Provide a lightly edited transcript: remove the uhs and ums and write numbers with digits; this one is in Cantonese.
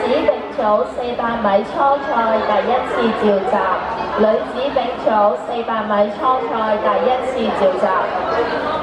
並組400米初賽第一次召集，女子並組400米初賽第一次召集。